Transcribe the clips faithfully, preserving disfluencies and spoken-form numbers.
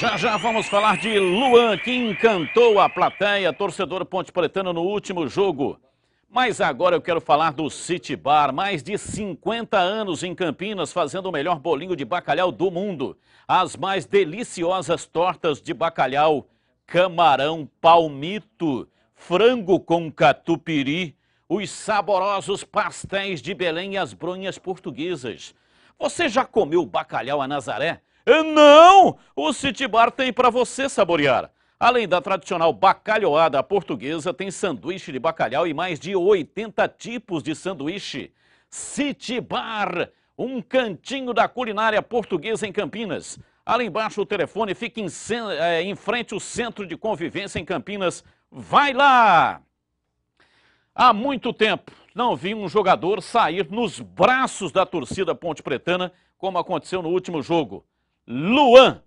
Já já vamos falar de Luan, que encantou a plateia, torcedor ponte-pretano no último jogo. Mas agora eu quero falar do City Bar, mais de cinquenta anos em Campinas, fazendo o melhor bolinho de bacalhau do mundo. As mais deliciosas tortas de bacalhau, camarão palmito, frango com catupiry, os saborosos pastéis de Belém e as bronhas portuguesas. Você já comeu bacalhau a Nazaré? Não! O City Bar tem para você saborear. Além da tradicional bacalhoada portuguesa, tem sanduíche de bacalhau e mais de oitenta tipos de sanduíche. City Bar, um cantinho da culinária portuguesa em Campinas. Ali embaixo o telefone fica em, é, em frente ao Centro de Convivência em Campinas. Vai lá! Há muito tempo não vi um jogador sair nos braços da torcida ponte-pretana, como aconteceu no último jogo. Luan.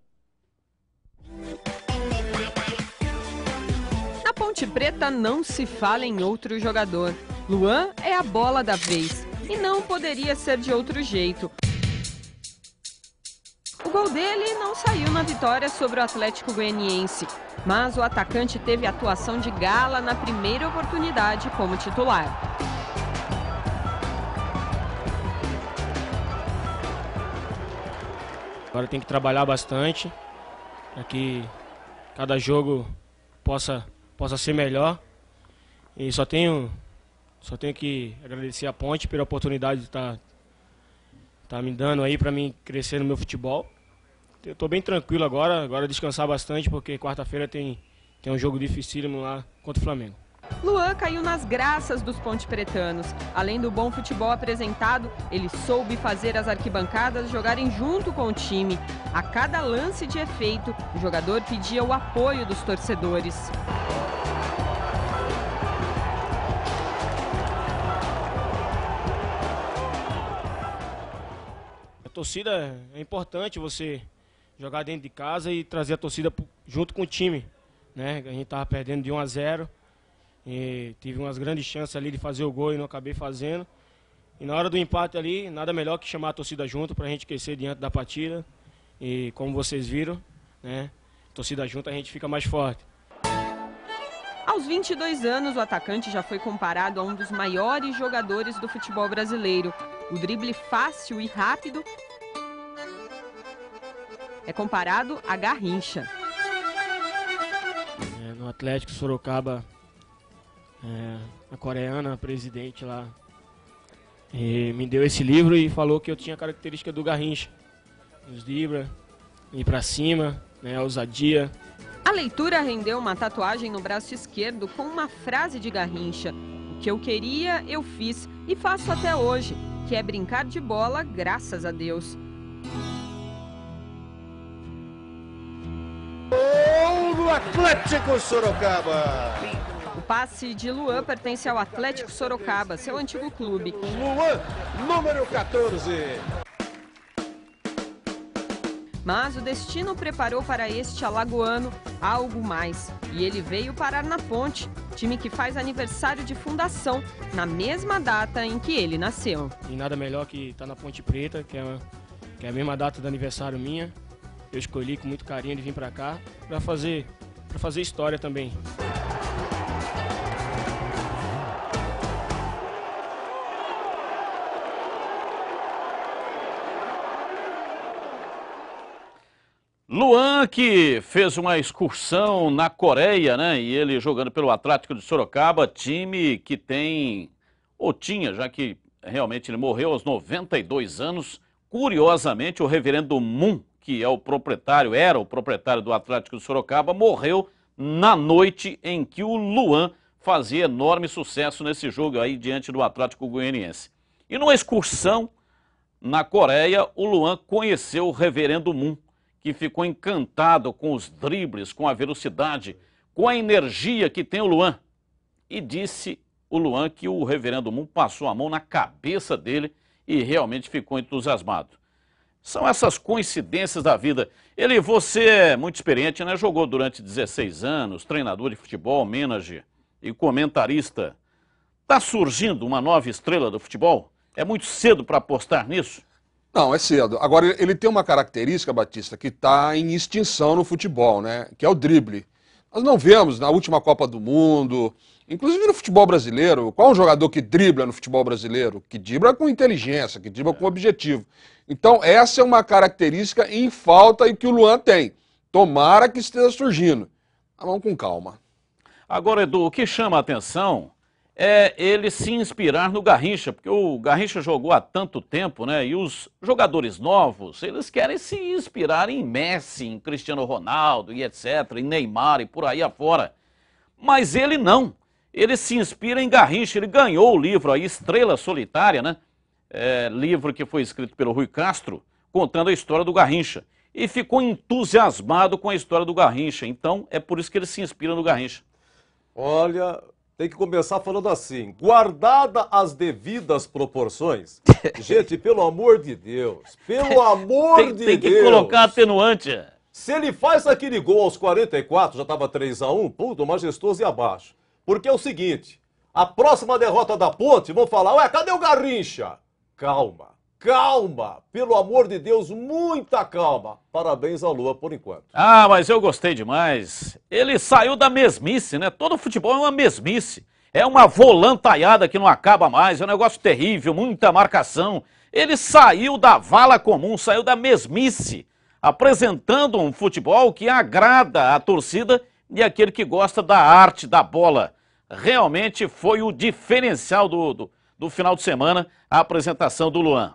Na Ponte Preta não se fala em outro jogador. Luan é a bola da vez e não poderia ser de outro jeito. O gol dele não saiu na vitória sobre o Atlético Goianiense, mas o atacante teve atuação de gala na primeira oportunidade como titular. Agora tem que trabalhar bastante para que cada jogo possa, possa ser melhor. E só tenho, só tenho que agradecer a Ponte pela oportunidade de estar tá, tá me dando aí para mim crescer no meu futebol. Eu estou bem tranquilo agora, agora descansar bastante porque quarta-feira tem, tem um jogo dificílimo lá contra o Flamengo. Luan caiu nas graças dos ponte-pretanos. Além do bom futebol apresentado, ele soube fazer as arquibancadas jogarem junto com o time. A cada lance de efeito, o jogador pedia o apoio dos torcedores. A torcida é importante você jogar dentro de casa e trazer a torcida junto com o time, né? A gente estava perdendo de um a zero. E tive umas grandes chances ali de fazer o gol e não acabei fazendo. E na hora do empate ali, nada melhor que chamar a torcida junto para a gente crescer diante da partida. E como vocês viram, né, torcida junto a gente fica mais forte. Aos vinte e dois anos, o atacante já foi comparado a um dos maiores jogadores do futebol brasileiro. O drible fácil e rápido é comparado a Garrincha. É, no Atlético Sorocaba, É, a coreana, a presidente lá, e me deu esse livro e falou que eu tinha a característica do Garrincha. Os dribla, ir pra cima, né, a ousadia. A leitura rendeu uma tatuagem no braço esquerdo com uma frase de Garrincha. O que eu queria, eu fiz e faço até hoje, que é brincar de bola, graças a Deus. Gol do Atlético Sorocaba! O passe de Luan pertence ao Atlético Sorocaba, seu antigo clube. Luan, número quatorze. Mas o destino preparou para este alagoano algo mais. E ele veio parar na Ponte, time que faz aniversário de fundação, na mesma data em que ele nasceu. E nada melhor que estar na Ponte Preta, que é, uma, que é a mesma data do aniversário minha. Eu escolhi com muito carinho de vir para cá para fazer, para fazer história também. Luan, que fez uma excursão na Coreia, né? E ele jogando pelo Atlético de Sorocaba, time que tem, ou tinha, já que realmente ele morreu aos noventa e dois anos. Curiosamente, o reverendo Moon, que é o proprietário, era o proprietário do Atlético de Sorocaba, morreu na noite em que o Luan fazia enorme sucesso nesse jogo aí diante do Atlético Goianiense. E numa excursão na Coreia, o Luan conheceu o reverendo Moon, que ficou encantado com os dribles, com a velocidade, com a energia que tem o Luan. E disse o Luan que o reverendo Moon passou a mão na cabeça dele e realmente ficou entusiasmado. São essas coincidências da vida. Ele, você é muito experiente, né? Jogou durante dezesseis anos, treinador de futebol, manager e comentarista. Está surgindo uma nova estrela do futebol? É muito cedo para apostar nisso? Não, é cedo. Agora, ele tem uma característica, Batista, que está em extinção no futebol, né? Que é o drible. Nós não vemos na última Copa do Mundo, inclusive no futebol brasileiro, qual é um jogador que dribla no futebol brasileiro? Que dribla com inteligência, que dribla com objetivo. Então, essa é uma característica em falta e que o Luan tem. Tomara que esteja surgindo. Mas vamos com calma. Agora, Edu, o que chama a atenção é ele se inspirar no Garrincha, porque o Garrincha jogou há tanto tempo, né? E os jogadores novos, eles querem se inspirar em Messi, em Cristiano Ronaldo e etcétera, em Neymar e por aí afora. Mas ele não. Ele se inspira em Garrincha. Ele ganhou o livro aí, Estrela Solitária, né? É, livro que foi escrito pelo Rui Castro, contando a história do Garrincha. E ficou entusiasmado com a história do Garrincha. Então, é por isso que ele se inspira no Garrincha. Olha, tem que começar falando assim, guardada as devidas proporções. Gente, pelo amor de Deus, pelo amor tem, de tem Deus. Tem que colocar atenuante. Se ele faz aquele gol aos quarenta e quatro, já estava três a um, puto, majestoso e abaixo. Porque é o seguinte, a próxima derrota da Ponte, vão falar, ué, cadê o Garrincha? Calma, calma, pelo amor de Deus, muita calma. Parabéns ao Lua por enquanto. Ah, mas eu gostei demais. Ele saiu da mesmice, né? Todo futebol é uma mesmice. É uma volantaiada que não acaba mais, é um negócio terrível, muita marcação. Ele saiu da vala comum, saiu da mesmice, apresentando um futebol que agrada a torcida e aquele que gosta da arte, da bola. Realmente foi o diferencial do, do, do final de semana, a apresentação do Luan.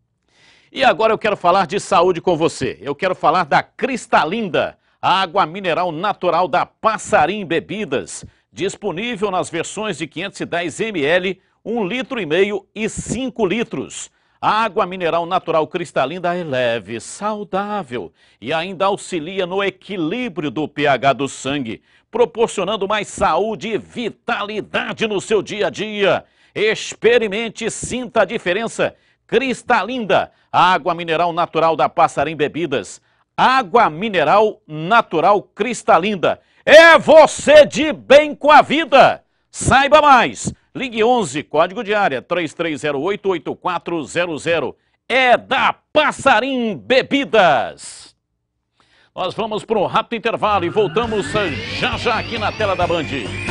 E agora eu quero falar de saúde com você. Eu quero falar da Cristalinda, a água mineral natural da Passarim Bebidas, disponível nas versões de quinhentos e dez mililitros, um litro e meio e cinco litros. A água mineral natural Cristalinda é leve, saudável e ainda auxilia no equilíbrio do pH do sangue, proporcionando mais saúde e vitalidade no seu dia a dia. Experimente e sinta a diferença. Cristalinda, a água mineral natural da Passarim Bebidas. Água mineral natural Cristalinda. É você de bem com a vida. Saiba mais. Ligue onze, código de área três três zero oito, oito quatro zero zero. É da Passarim Bebidas. Nós vamos para um rápido intervalo e voltamos já já aqui na tela da Band.